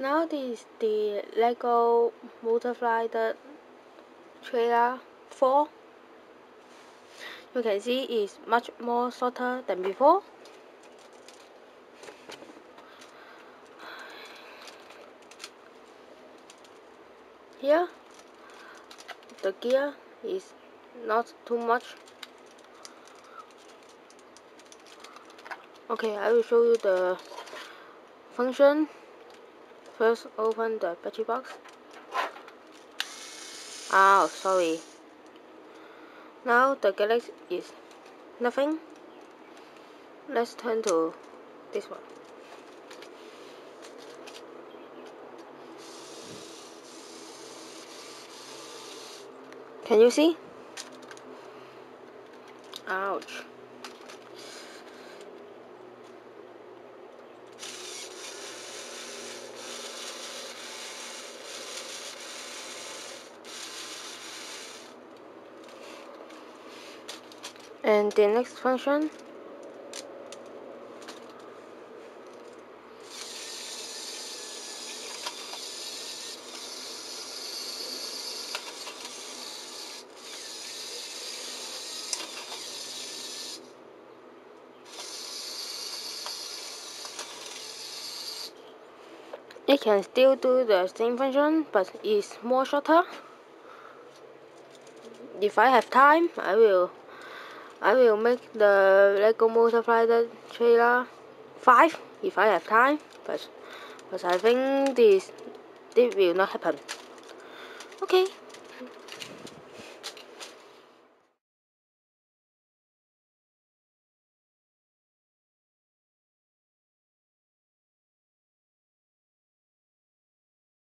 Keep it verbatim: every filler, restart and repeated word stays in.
Now this is the Lego Multiplier trailer four. You can see it's much more shorter than before. Here, the gear is not too much. Okay, I will show you the function. First, open the battery box. Oh, sorry. Now the galaxy is nothing. Let's turn to this one. Can you see? Ouch. And the next function, it can still do the same function, but it's more shorter. If I have time, I will I will make the Lego Multiplier trailer five if I have time, but but I think this this will not happen. Okay.